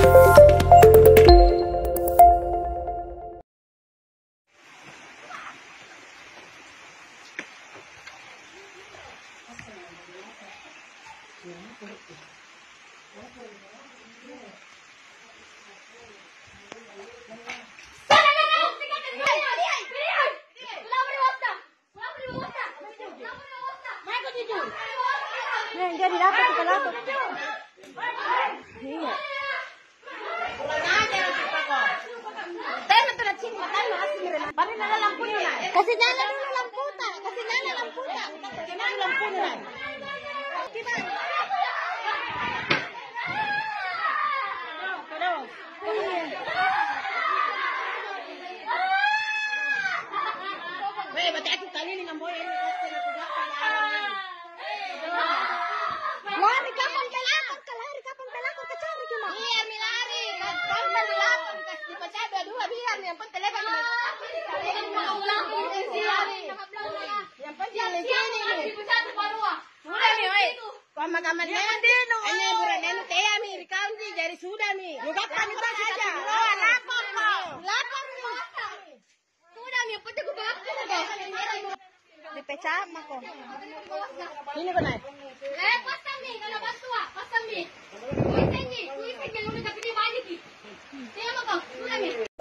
Jadi dapat kita lakukan. Iya. Kasih nyala dulu lampu tak? Kasih nyala lampu tak? Gimana lampunya? Weh, berarti aku kali ini ngambil ini. Lari kapan pelakon, lari kapan pelakon kecari cuma. Iya, mi lari. Kapan pelakon kasih pecah dua-dua biar yang penting telepon. Yang penting di sini. Sudah mi, weh. Kamar-kamar dino. Ini buranenu teh mi, kau sih jadi sudah mi. Juga kan itu saja. Lapor kau. Lapor mi. Sudah mi, yang penting gua lapor. Dipecah mako. Ini kau naik. Pasang nih, kalau bantua, pasang nih. Kuisen nih, kuisen yang udah tapi dia balik nih. Saya mau kau, sudah nih.